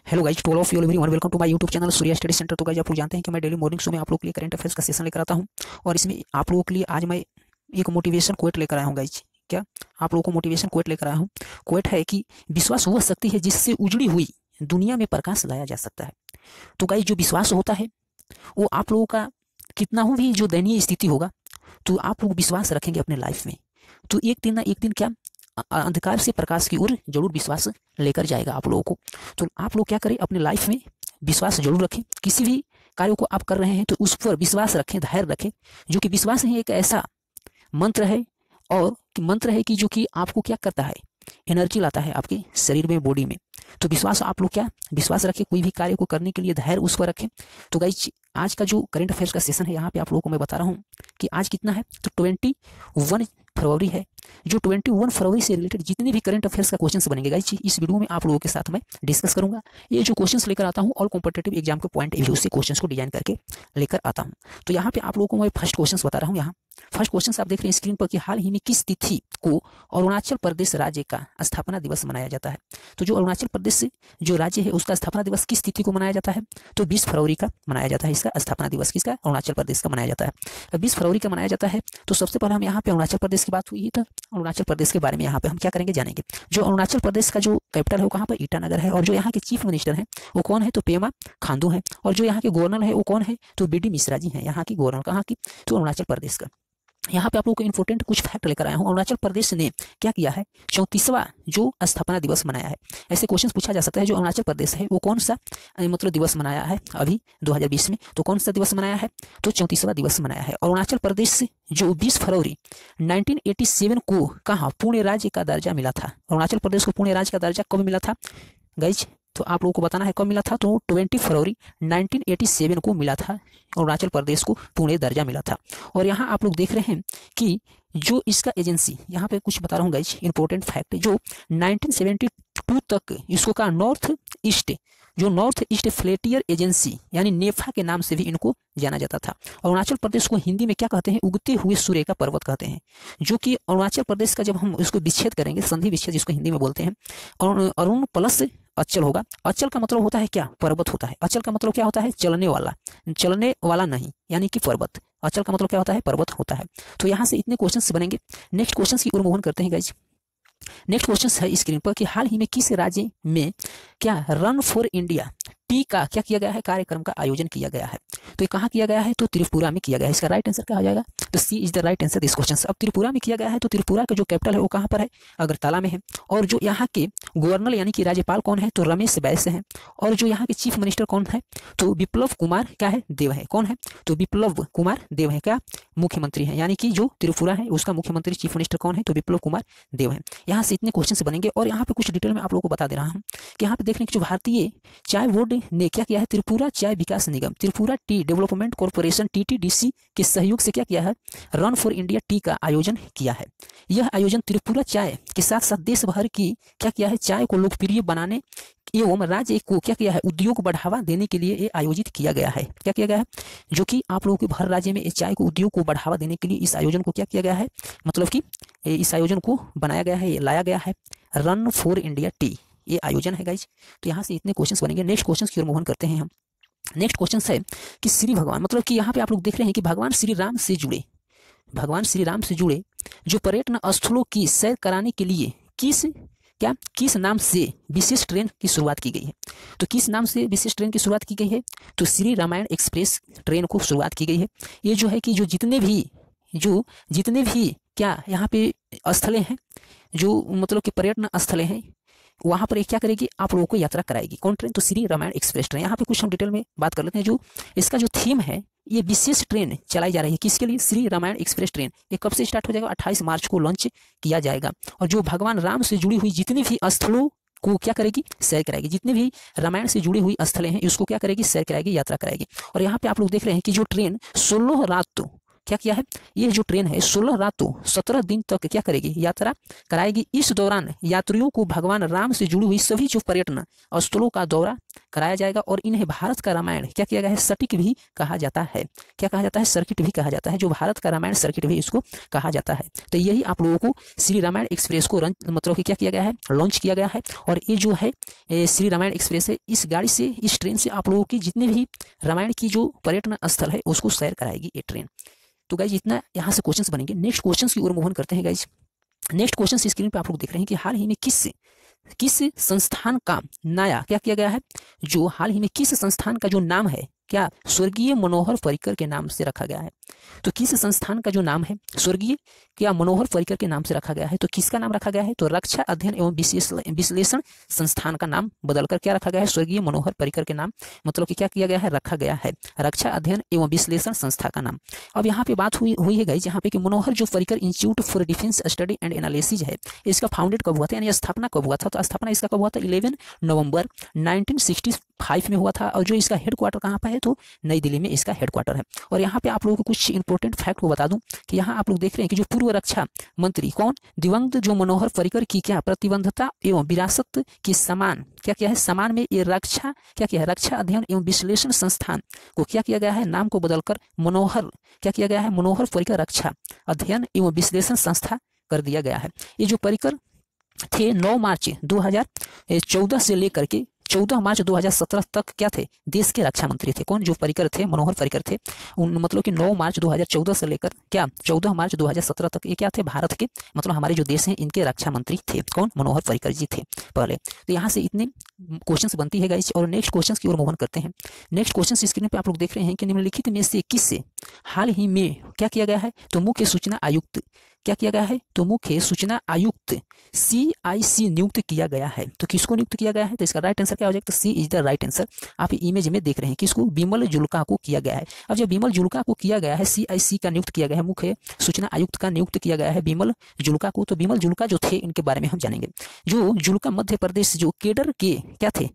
Hello guys, to all of you everyone, welcome to my YouTube channel Surya study centre. तो guys, आप लोग जानते हैं कि मैं डेली मॉर्निंग शो में आप लोग के लिए करंट अफेयर्स का सेशन लेकर आता हूं और इसमें आप लोगों के लिए आज मैं एक मोटिवेशन कोट लेकर आया हूं। गाइस, क्या आप लोगों को मोटिवेशन कोट लेकर आया हूं? कोट है कि विश्वास वह शक्ति है जिससे उजड़ी हुई दुनिया में प्रकाश लाया जा सकता है। तो गाइस, जो विश्वास होता है वो आप लोगों का कितना हो भी जो दयनीय स्थिति होगा, तो आप लोग विश्वास रखेंगे अपने लाइफ में, तो एक दिन ना एक दिन क्या अंधकार से प्रकाश की ओर जरूर विश्वास लेकर जाएगा आप लोगों को। तो आप लोग क्या करें, अपने लाइफ में विश्वास जरूर रखें। किसी भी कार्य को आप कर रहे हैं तो उस पर विश्वास रखें, धैर्य रखें, जो कि विश्वास ही एक ऐसा मंत्र है और मंत्र है कि जो कि आपको क्या करता है, एनर्जी लाता है आपके शरीर में, बॉडी में। तो विश्वास आप लोग क्या विश्वास रखें, कोई भी कार्य को करने के लिए धैर्य उस पर रखें। तो गाइस, आज का जो करंट अफेयर्स का सेशन है यहाँ पे आप लोगों को मैं बता रहा हूँ कि आज कितना है, तो 21 फरवरी है। जो 21 फरवरी से रिलेटेड जितने भी करंट अफेयर्स का क्वेश्चंस बनेंगे गाइस, इस वीडियो में आप लोगों के साथ मैं डिस्कस करूंगा। ये जो क्वेश्चंस लेकर आता हूं ऑल कॉम्पिटिटिव एग्जाम के पॉइंट ऑफ व्यू से क्वेश्चंस को डिजाइन करके लेकर आता हूं। तो यहाँ पे आप लोगों को मैं फर्स्ट क्वेश्चंस बता रहा हूँ। यहाँ फर्स्ट क्वेश्चन आप देख रहे हैं स्क्रीन पर कि हाल ही में किस तिथि को अरुणाचल प्रदेश राज्य का स्थापना दिवस मनाया जाता है? तो जो अरुणाचल प्रदेश जो राज्य है उसका स्थापना दिवस किस तिथि को मनाया जाता है? तो 20 फरवरी का मनाया जाता है। इसका स्थापना दिवस किसका? अरुणाचल प्रदेश का मनाया जाता है। 20 फरवरी का मनाया जाता है। तो सबसे पहले हम यहाँ पे अरुणाचल प्रदेश की बात हुई है, तो अरुणाचल प्रदेश के बारे में यहाँ पे हम क्या करेंगे, जानेंगे। जो अरुणाचल प्रदेश का जो कैपिटल है वो कहाँ पर, ईटानगर है। और जो यहाँ के चीफ मिनिस्टर हैं वो कौन है, तो पेमा खांडू है। और जो यहाँ के गवर्नर है वो कौन है, तो बीडी मिश्रा जी हैं। यहाँ की गवर्नर कहाँ की, तो अरुणाचल प्रदेश का। यहाँ पे आप लोगों को इंपॉर्टेंट कुछ फैक्ट लेकर आया हूँ। अरुणाचल प्रदेश ने क्या किया है, 34वां जो स्थापना दिवस मनाया है। ऐसे क्वेश्चन पूछा जा सकता है, जो अरुणाचल प्रदेश है वो कौन सा मतलब दिवस मनाया है अभी 2020 में, तो कौन सा दिवस मनाया है, तो 34वां दिवस मनाया है। अरुणाचल प्रदेश से जो 20 फरवरी 1987 को कहाँ पूर्ण राज्य का दर्जा मिला था। अरुणाचल प्रदेश को पूर्ण राज्य का दर्जा कब मिला था गाइज, तो आप लोगों को बताना है कब मिला था। तो 20 फरवरी 1987 को मिला था, अरुणाचल प्रदेश को पुणे दर्जा मिला था। और यहाँ आप लोग देख रहे हैं कि जो इसका एजेंसी, यहाँ पे कुछ बता रहा हूँ गाइज इंपॉर्टेंट फैक्ट, जो 1972 तक इसको का नॉर्थ ईस्ट फ्लेटियर एजेंसी यानी नेफा के नाम से भी इनको जाना जाता था। अरुणाचल प्रदेश को हिंदी में क्या कहते हैं, उगते हुए सूर्य का पर्वत कहते हैं। जो कि अरुणाचल प्रदेश का जब हम इसको विच्छेद करेंगे, संधि विच्छेद जिसको हिंदी में बोलते हैं, अरुण प्लस अचल होगा। अचल का मतलब होता है क्या, पर्वत होता है। अचल का मतलब क्या होता है, चलने वाला नहीं, यानी कि पर्वत। अचल का मतलब क्या होता है, पर्वत होता है। तो यहाँ से इतने क्वेश्चंस बनेंगे। नेक्स्ट क्वेश्चन की ओर मूव करते हैं गाइज। नेक्स्ट क्वेश्चन है स्क्रीन पर कि हाल ही में किस राज्य में क्या रन फॉर इंडिया टी का क्या किया गया है, कार्यक्रम का आयोजन किया गया है? तो ये कहाँ किया गया है, तो त्रिपुरा में किया गया है। इसका राइट आंसर क्या हो जाएगा, तो C is the right answer this question. अब त्रिपुरा में किया गया है, तो त्रिपुरा का जो कैपिटल है वो कहाँ पर है, अगरतला में है। और जो यहाँ के गवर्नर यानी कि राज्यपाल कौन है, तो रमेश बैस हैं। और जो यहाँ के चीफ मिनिस्टर कौन है, तो विप्लव कुमार क्या है, देव है। कौन है, तो विप्लव कुमार देव है, क्या मुख्यमंत्री है, यानी कि जो त्रिपुरा है उसका मुख्यमंत्री चीफ मिनिस्टर कौन है, तो विप्लव कुमार देव है। यहाँ से इतने क्वेश्चन बनेंगे। और यहाँ पे कुछ डिटेल में आप लोगों को बता दे रहा हूँ कि यहाँ पे देखने की जो भारतीय चाय बोर्ड ने क्या किया है, Tripura Chai Vikas Nigam, Tripura tea development corporation TTDC के सहयोग से क्या किया है, रन फॉर इंडिया टी का आयोजन किया है। यह आयोजन त्रिपुरा चाय के साथ साथ देश भर की क्या किया है, चाय को लोकप्रिय बनाने एवं राज्य को क्या किया है, उद्योग बढ़ावा देने के लिए ये आयोजित किया गया है। क्या किया गया है, जो कि आप लोगों के हर राज्य में चाय को उद्योग को बढ़ावा देने के लिए इस आयोजन को क्या किया गया है, मतलब कि इस आयोजन को बनाया गया है, लाया गया है, रन फॉर इंडिया टी ये आयोजन है गाइज। तो यहाँ से इतने क्वेश्चंस बनेंगे। नेक्स्ट क्वेश्चन की ओर मूव करते हैं हम। नेक्स्ट क्वेश्चन है कि श्री भगवान, मतलब कि यहाँ पे आप लोग देख रहे हैं कि भगवान श्री राम से जुड़े जो पर्यटन स्थलों की सैर कराने के लिए किस नाम से विशेष ट्रेन की शुरुआत की गई है? तो किस नाम से विशेष ट्रेन की शुरुआत की गई है, तो श्री रामायण एक्सप्रेस ट्रेन को शुरुआत की गई है। ये जो है कि जो जितने भी क्या यहाँ पे स्थलें हैं, जो मतलब कि पर्यटन स्थलें हैं, वहाँ पर क्या करेगी, आप लोगों को यात्रा कराएगी। कौन ट्रेन, तो श्री रामायण एक्सप्रेस ट्रेन। यहाँ पे कुछ हम डिटेल में बात कर लेते हैं। जो इसका जो थीम है, ये विशेष ट्रेन चलाई जा रही है किसके लिए, श्री रामायण एक्सप्रेस ट्रेन। ये कब से स्टार्ट हो जाएगा, 28 मार्च को लॉन्च किया जाएगा। और जो भगवान राम से जुड़ी हुई जितनी भी स्थलों को क्या करेगी, सैर कराएगी। जितने भी रामायण से जुड़ी हुई स्थलें हैं उसको क्या करेगी, सैर कराएगी, यात्रा कराएगी। और यहाँ पे आप लोग देख रहे हैं कि जो ट्रेन 16 रात क्या किया है, ये जो ट्रेन है 16 रातों 17 दिन तक क्या करेगी, यात्रा कराएगी। इस दौरान यात्रियों को भगवान राम से जुड़ी हुई सभी जो पर्यटन स्थलों का दौरा कराया जाएगा। और इन्हें भारत का रामायण क्या किया गया है, सर्किट भी कहा जाता है। क्या कहा जाता है, सर्किट भी कहा जाता है। जो भारत का रामायण सर्किट भी इसको कहा जाता है। तो यही आप लोगों को श्री रामायण एक्सप्रेस को मतलब कि क्या किया गया है, लॉन्च किया गया है। और ये जो है श्री रामायण एक्सप्रेस है, इस गाड़ी से, इस ट्रेन से आप लोगों की जितने भी रामायण की जो पर्यटन स्थल है उसको सैर कराएगी ये ट्रेन। तो गाइज इतना यहाँ से क्वेश्चंस बनेंगे। नेक्स्ट क्वेश्चंस की ओर मूव ऑन करते हैं गाइज। नेक्स्ट क्वेश्चन स्क्रीन पे आप लोग देख रहे हैं कि हाल ही में किस संस्थान का नया क्या किया गया है, जो हाल ही में किस संस्थान का जो नाम है क्या स्वर्गीय मनोहर पर्रिकर के नाम से रखा गया है। तो किस संस्थान का जो नाम है स्वर्गीय क्या मनोहर पर्रिकर के नाम से रखा गया है, तो किसका नाम रखा गया है, तो रक्षा अध्ययन एवं विश्लेषण संस्थान का नाम बदलकर क्या रखा गया है, स्वर्गीय मनोहर पर्रिकर के नाम मतलब कि क्या किया गया है, रखा गया है रक्षा अध्ययन एवं विश्लेषण संस्था का नाम। अब यहाँ पे बात हुई है गाइस, यहाँ पे कि मनोहर जो Parrikar institute for defence study and analysis है, इसका फाउंडेड कब हुआ था, यानी स्थापना कब हुआ था, तो स्थापना इसका कब हुआ था, 11 नवंबर 1965 में हुआ था। और जो इसका हेडक्वार्टर कहाँ पर है, तो नई दिल्ली में इसका हेडक्वार्टर है। और यहाँ पे आप लोगों को कुछ इंपॉर्टेंट फैक्ट को बता दूं कि यहाँ आप लोग देख रहे हैं कि जो पूर्व रक्षा मंत्री कौन, दिवंगत जो मनोहर पर्रिकर की क्या प्रतिबद्धता एवं विरासत के समान क्या है, समान में ये रक्षा क्या है, रक्षा अध्ययन एवं विश्लेषण संस्थान को क्या किया गया है, नाम को बदलकर मनोहर क्या किया गया है, मनोहर पर्रिकर रक्षा अध्ययन एवं विश्लेषण संस्था कर दिया गया है। ये जो पर्रिकर थे 9 मार्च 2014 से लेकर के 14 मार्च 2017 तक क्या थे, देश के रक्षा मंत्री थे। कौन, जो पर्रिकर थे, मनोहर पर्रिकर थे। मतलब कि 9 मार्च 2014 से लेकर क्या 14 मार्च 2017 तक ये क्या थे, भारत के मतलब हमारे जो देश हैं इनके रक्षा मंत्री थे। कौन, मनोहर पर्रिकर जी थे पहले। तो यहाँ से इतने क्वेश्चंस बनती है गाइस। और नेक्स्ट क्वेश्चंस की ओर मूव ऑन करते हैं। नेक्स्ट क्वेश्चन स्क्रीन पे आप लोग देख रहे हैं कि निम्नलिखित में से किससे हाल ही में क्या किया गया है, तो मुख्य सूचना आयुक्त क्या किया गया है, तो मुख्य सूचना आयुक्त CIC नियुक्त किया गया है। तो किसको नियुक्त किया गया है, तो इसका राइट आंसर क्या हो जाएगा, तो C is the right answer. आप इमेज में देख रहे हैं किसको, बिमल जुल्का को किया गया है। अब जब बिमल जुल्का को किया गया है, CIC का नियुक्त किया गया है, मुख्य सूचना आयुक्त का नियुक्त किया गया है बिमल जुल्का को। तो बिमल जुल्का जो थे इनके बारे में हम जानेंगे। जो जुल्का मध्य प्रदेश जो केडर के क्या थे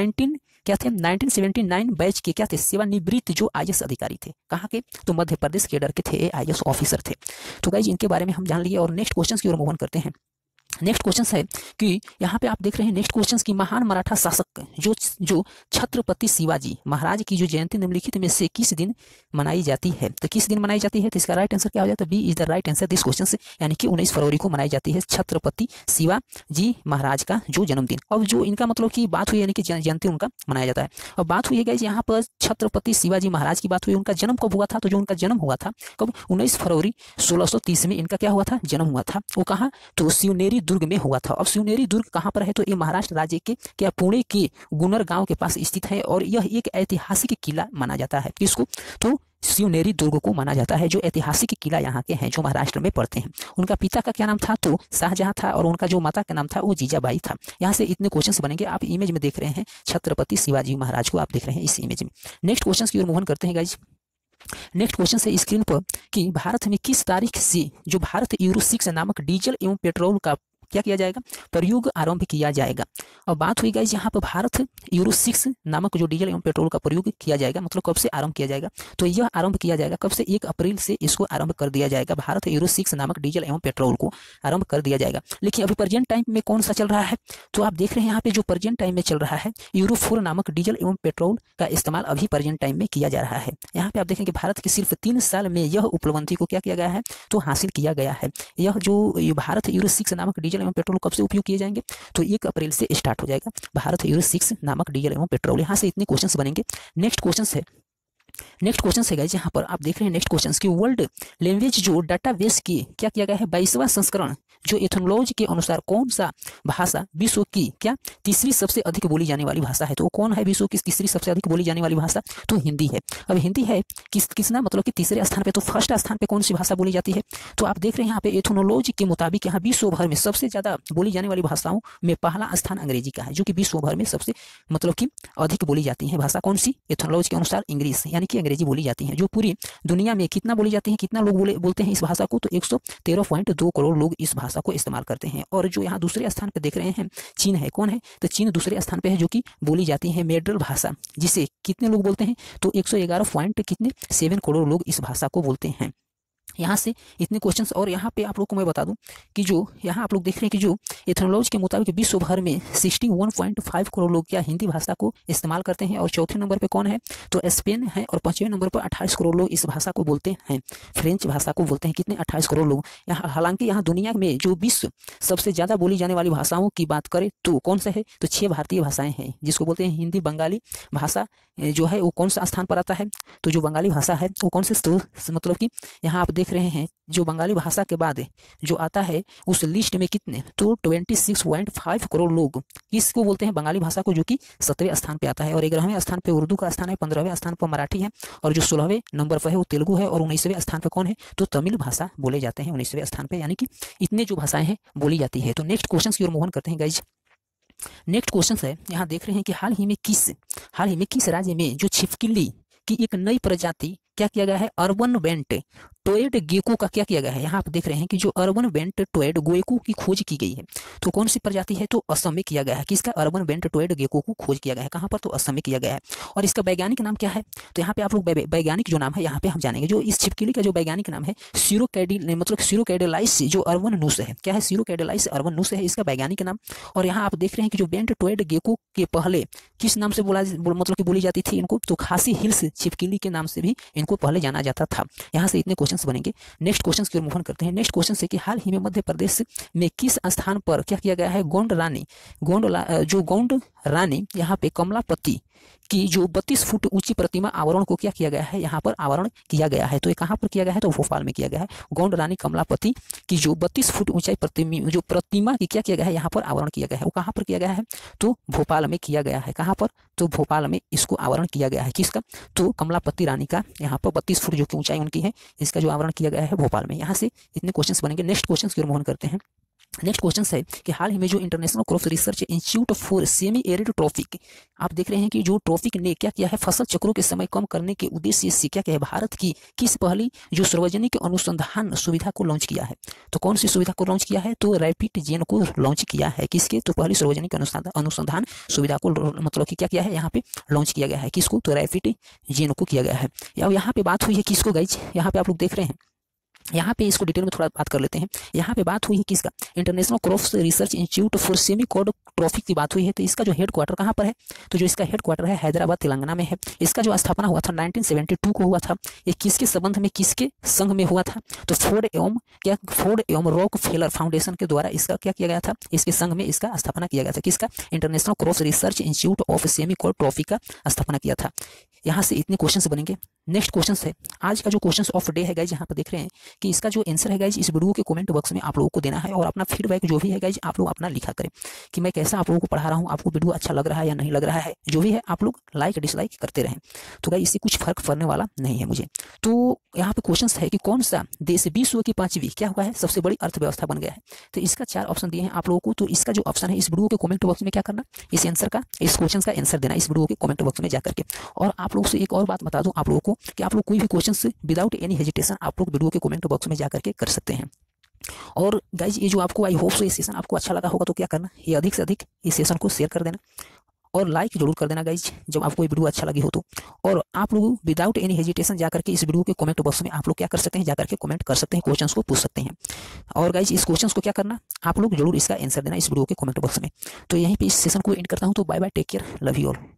1979 बैच के क्या थे, सेवानिवृत्त जो IAS अधिकारी थे। कहाँ के, तो मध्य प्रदेश केडर के थे, IAS ऑफिसर थे। तो गाइज इनके बारे में हम जान लिए। और नेक्स्ट क्वेश्चन की ओर मूव ऑन करते हैं। नेक्स्ट क्वेश्चन है कि यहाँ पे आप देख रहे हैं नेक्स्ट क्वेश्चन की महान मराठा शासक जो छत्रपति शिवाजी महाराज की जो जयंती निम्नलिखित में से किस दिन मनाई जाती है, तो किस दिन मनाई जाती है, तो इसका राइट आंसर क्या हो जाता है, B is the right answer this question से, यानी कि 19 फरवरी को मनाई जाती है छत्रपति शिवाजी महाराज का जो जन्मदिन। अब जो इनका मतलब की बात हुई, यानी कि जयंती उनका मनाया जाता है। अब बात हुई है गाइस यहाँ पर छत्रपति शिवाजी महाराज की बात हुई, उनका जन्म कब हुआ था, तो जो उनका जन्म हुआ था कब, 19 फरवरी 1630 में इनका क्या हुआ था, जन्म हुआ था। वो कहाँ, तो शिवनेरी दुर्ग में हुआ था। अब शिवनेरी दुर्ग कहाँ पर है, तो ये महाराष्ट्र राज्य के क्या पुणे के गुनर गांव के पास स्थित है। और यह एक ऐतिहासिक किला माना जाता है। किसको, तो शिवनेरी दुर्ग को माना जाता है, जो ऐतिहासिक किला यहाँ के हैं जो महाराष्ट्र में पड़ते हैं। उनका पिता का क्या नाम था, तो शाहजहां था। और उनका जो माता का नाम था वो जीजाबाई था। यहाँ से इतने क्वेश्चंस बनेंगे। आप इमेज में देख रहे हैं छत्रपति शिवाजी महाराज को, आप देख रहे हैं इस इमेज में। नेक्स्ट क्वेश्चन की ओर मूव ऑन करते हैं गाइज। नेक्स्ट क्वेश्चन है स्क्रीन पर कि भारत में किस तारीख से जो भारत यूरो 6 नामक डीजल एवं पेट्रोल का क्या किया जाएगा, प्रयोग आरंभ किया जाएगा। और बात हुई गाइस यहाँ पर भारत यूरो 6 नामक जो डीजल एवं पेट्रोल का प्रयोग किया जाएगा, मतलब कब से आरंभ किया जाएगा, तो यह आरंभ किया जाएगा कब से, 1 अप्रैल से इसको आरंभ कर दिया जाएगा। भारत यूरो 6 नामक डीजल एवं पेट्रोल को आरंभ कर दिया जाएगा। लेकिन अभी प्रेजेंट टाइम में कौन सा चल रहा है, तो आप देख रहे हैं यहाँ पे जो प्रेजेंट टाइम में चल रहा है यूरो 4 नामक डीजल एवं पेट्रोल का इस्तेमाल अभी प्रेजेंट टाइम में किया जा रहा है। यहाँ पे आप देखें कि भारत के सिर्फ 3 साल में यह उपलब्धि को क्या किया गया है, तो हासिल किया गया है। यह जो भारत यूरो 6 नामक डीजल एवं पेट्रोल कब से उपयोग किए जाएंगे, तो 1 अप्रैल से स्टार्ट हो जाएगा भारत यूरो 6 नामक डीजल एवं पेट्रोल। यहाँ से इतने क्वेश्चंस बनेंगे। नेक्स्ट क्वेश्चन है गाइस, यहाँ पर आप देख रहे हैं नेक्स्ट क्वेश्चन की वर्ल्ड लैंग्वेज जो डाटाबेस की क्या किया गया है 22वां संस्करण जो एथनोलॉजी के अनुसार कौन सा भाषा विश्व की क्या तीसरी सबसे अधिक बोली जाने वाली भाषा है, तो कौन है विश्व की तीसरी सबसे अधिक बोली जाने वाली भाषा, तो हिंदी है। अब हिंदी है किसना मतलब कि तीसरे स्थान पे, तो फर्स्ट स्थान पे कौन सी भाषा बोली जाती है, तो आप देख रहे हैं यहाँ पे एथनोलॉजी के मुताबिक यहाँ विश्व भर में सबसे ज्यादा बोली जाने वाली भाषाओं में पहला स्थान अंग्रेजी का है, जो कि विश्व भर में सबसे मतलब कि अधिक बोली जाती है भाषा कौन सी, एथनोलॉजी के अनुसार इंग्लिश यानी कि अंग्रेजी बोली जाती है। जो पूरी दुनिया में कितना बोली जाती है, कितना लोग बोलते हैं इस भाषा को, तो 113.2 करोड़ लोग इस भाषा को इस्तेमाल करते हैं। और जो यहाँ दूसरे स्थान पे देख रहे हैं चीन है, कौन है, तो चीन दूसरे स्थान पे है जो कि बोली जाती है मेड्रल भाषा, जिसे कितने लोग बोलते हैं, तो 111 पॉइंट कितने 7 करोड़ लोग इस भाषा को बोलते हैं। यहाँ से इतने क्वेश्चंस। और यहाँ पे आप लोग को मैं बता दूं कि जो यहाँ आप लोग देख रहे हैं कि जो एथनोलॉजी के मुताबिक विश्व भर में 61.5 करोड़ लोग क्या हिंदी भाषा को इस्तेमाल करते हैं। और चौथे नंबर पे कौन है तो स्पेन है। और 5वें नंबर पर 28 करोड़ लोग इस भाषा को बोलते हैं, फ्रेंच भाषा को बोलते हैं। कितने 28 करोड़ लोग। यहाँ हालांकि यहाँ दुनिया में जो विश्व सबसे ज़्यादा बोली जाने वाली भाषाओं की बात करें तो कौन सा है तो 6 भारतीय भाषाएं हैं, जिसको बोलते हैं हिंदी। बंगाली भाषा जो है वो कौन सा स्थान पर आता है तो जो बंगाली भाषा है वो कौन से मतलब कि यहाँ आप देख रहे हैं जो बंगाली भाषा के बाद जो आता है उस लिस्ट में कितने तो 26.5 करोड़ लोग किसको बोलते हैं बंगाली भाषा को, जो कि 7वें स्थान पे आता है। और 11वें स्थान पे उर्दू का स्थान है, 15वें स्थान पर मराठी है, और जो 16वें नंबर पर है वो तेलुगु है, और 19वें स्थान पर कौन है तो तमिल भाषा बोले जाते हैं 19वें स्थान पे। यानी कि इतने जो भाषाएं हैं बोली जाती है। तो नेक्स्ट क्वेश्चन की ओर मूव ऑन करते हैं गाइज। नेक्स्ट क्वेश्चन है, यहाँ देख रहे हैं कि हाल ही में किस राज्य में जो छिपकली की एक नई प्रजाति क्या किया गया है अर्बन बेंट टोएड गेको का क्या किया गया है। यहाँ आप देख रहे हैं कि जो अर्बन बेंट टोएड गेको की खोज की गई है तो कौन सी प्रजाति है तो असम में किया गया है। किसका अर्बन बेंट टोएड गेको को खोज किया गया है, कहाँ पर तो असम में किया गया है। और इसका वैज्ञानिक नाम क्या है तो यहाँ पे आप लोग वैज्ञानिक जो नाम है यहाँ पे हम जानेंगे। जो इस छिपकली का जो वैज्ञानिक नाम है सीरोकैडिलाइस जो अर्बन नूस है। क्या है सीरोकैडिलाइस अर्बन नूस है इसका वैज्ञानिक नाम। और यहाँ आप देख रहे हैं कि जो बेंट टोएड गेको के पहले किस नाम से मतलब कि बोली जाती थी इनको तो खासी हिल्स छिपकली के नाम से भी इनको पहले जाना जाता था। यहाँ से इतने क्वेश्चंस बनेंगे। नेक्स्ट क्वेश्चन की ओर मूव ऑन करते हैं। नेक्स्ट क्वेश्चन है कि हाल ही में मध्य प्रदेश में किस स्थान पर क्या किया गया है गोंड रानी यहाँ पे कमलापति की जो 32 फुट ऊंची प्रतिमा आवरण को क्या किया गया है यहाँ पर आवरण किया गया है। तो ये कहाँ पर किया गया है तो भोपाल में किया गया है। गोंड रानी कमलापति की जो 32 फुट ऊंचाई प्रतिमा की क्या किया गया है यहाँ पर आवरण किया गया है। वो कहाँ पर किया गया है तो भोपाल में किया गया है। कहाँ पर तो भोपाल में इसको आवरण किया गया है। किसका तो कमलापति रानी का यहाँ पर 32 फुट जो की ऊंचाई उनकी है इसका जो आवरण किया गया है भोपाल में। यहाँ से इतने क्वेश्चन बनेंगे। नेक्स्ट क्वेश्चन की ओर मूव ऑन करते हैं। नेक्स्ट क्वेश्चन है कि हाल ही में जो international crop research institute for semi arid tropic आप देख रहे हैं कि जो ट्रॉफिक ने क्या किया है फसल चक्रों के समय कम करने के उद्देश्य से क्या किया है भारत की किस पहली जो सार्वजनिक अनुसंधान सुविधा को लॉन्च किया है। तो कौन सी सुविधा को लॉन्च किया है तो रैपिड जेन को लॉन्च किया है। किसके तो पहली सार्वजनिक अनुसंधान सुविधा को मतलब कि क्या किया है यहाँ पे लॉन्च किया गया है। किसको तो रैपिड जेन को किया गया है। यहाँ पे बात हुई है किसको गाइज, यहाँ पे आप लोग देख रहे हैं यहाँ पे इसको डिटेल में थोड़ा बात कर लेते हैं। यहाँ पे बात हुई है किसका international crop research institute for semi code tropic की बात हुई है। तो इसका जो हेड क्वार्टर कहाँ पर है तो जो इसका हेड क्वार्टर है हैदराबाद तेलंगाना में है। इसका जो स्थापना हुआ था 1972 को हुआ था। ये किसके संबंध में किसके संघ में हुआ था तो फोर्ड एवं रॉक फेलर फाउंडेशन के द्वारा इसका क्या किया गया था इसके संघ में इसका स्थापना किया गया था। किसका international crop research institute of semi code tropic का स्थापना किया था। यहाँ से इतने क्वेश्चन बनेंगे। नेक्स्ट क्वेश्चन है आज का जो क्वेश्चन ऑफ डे है गाइज यहाँ पर देख रहे हैं कि इसका जो आंसर है गाइज इस वीडियो के कमेंट बॉक्स में आप लोगों को देना है। और अपना फीडबैक जो भी है गाइज आप लोग अपना लिखा करें कि मैं कैसा आप लोगों को पढ़ा रहा हूँ, आपको वीडियो अच्छा लग रहा है या नहीं लग रहा है। जो भी है आप लोग लाइक डिसलाइक करते रहें। तो गाइज इससे कुछ फर्क पड़ने वाला नहीं है मुझे। तो यहाँ पे क्वेश्चन है कि कौन सा देश विश्व की 5वीं क्या हुआ है सबसे बड़ी अर्थव्यवस्था बन गया है। तो इसका 4 ऑप्शन दिए हैं आप लोगों को। तो इसका जो ऑप्शन है इस वीडियो के कमेंट बॉक्स में क्या करना इस क्वेश्चन का आंसर देना इस वीडियो के कमेंट बॉक्स में जाकर के। और आप लोगों से एक और बात बता दूं आप लोगों को कि आप लोग कोई भी क्वेश्चन विदाउट एनी हेजिटेशन आप लोग वीडियो के कमेंट बॉक्स में जाकर के कर सकते हैं। और गाइज ये जो आपको आई होप ये सेशन आपको अच्छा लगा होगा तो क्या करना ये अधिक से अधिक इस सेशन को शेयर कर देना और लाइक जरूर कर देना गाइज जब आपको ये वीडियो अच्छा लगी हो तो। और आप लोग विदाउट एनी हेजिटेशन जाकर के इस वीडियो के कमेंट बॉक्स में आप लोग क्या कर सकते हैं जाकर के कमेंट कर सकते हैं, क्वेश्चंस को पूछ सकते हैं। और गाइज इस क्वेश्चंस को क्या करना आप लोग जरूर इसका आंसर देना इस वीडियो के कमेंट बॉक्स में। तो यहीं पे इस सेशन को एंड करता हूँ। तो bye bye, take care, love you all.